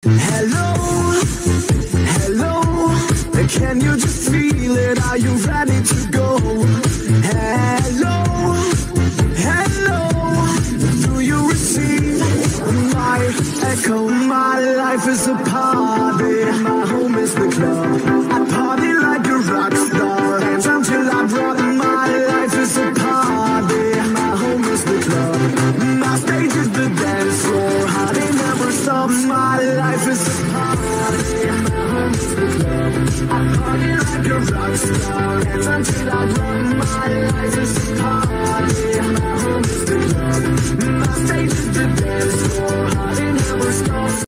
Hello, hello, can you just feel it? Are you ready to go? Hello, hello, do you receive my echo? My life is a party, my home is the club. I party like a rock star, dance until I drop. My life is a party, my home is the club. My stage is the dance floor, party never stops. My life is a party, my home is the club. I party like a rock star, dance until I drop. My life is a party, my home is the club. My stage is the dance floor, party never stops.